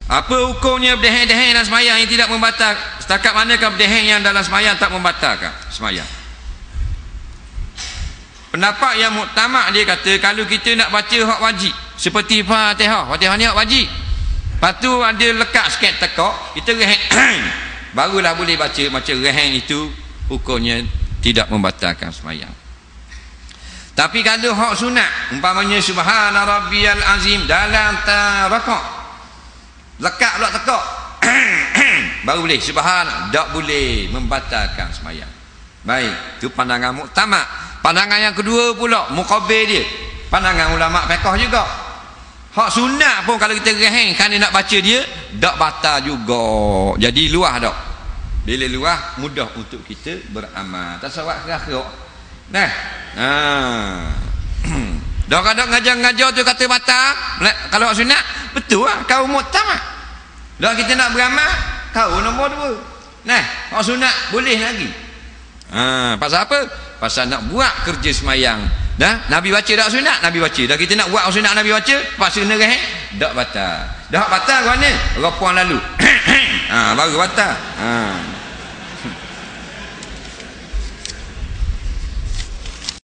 Apa hukumnya berdeheng-deheng dalam semayang yang tidak membatal? Setakat manakah berdeheng yang dalam semayang tak membatalkan semayang? Pendapat yang muktamad dia kata kalau kita nak baca hak wajib seperti Fatihah ni hak wajib, lepas tu ada lekat sikit tekak, kita reheng barulah boleh baca. Macam reheng itu hukumnya tidak membatalkan semayang. Tapi kalau hak sunat umpamanya subhana rabbiyal azim dalam rakaat, lekat pula tekak baru boleh subhana, tak boleh membatalkan semayang. Baik, itu pandangan muktamad. Pandangan yang kedua pula muqabil dia, pandangan ulama fiqh juga. Hak sunat pun kalau kita reheng kan dia nak baca dia tak batal juga. Jadi luah dak. Bila luah mudah untuk kita beramal. Tasawuf akhir. Nah. Dak kadang ngajar-ngajar tu kata batal. Kalau hak sunat betul lah kau muktamad. Dak kita nak beramal kau nombor 2. Nah, hak sunat boleh lagi. Pasal apa? Pasal nak buat kerja semayang. Dah Nabi baca dak sunat, Nabi baca. Dah kita nak buat sunat Nabi baca, pasal kena reheng, dak batal. Dah batal ke mana? Rapuan lalu. Baru batal.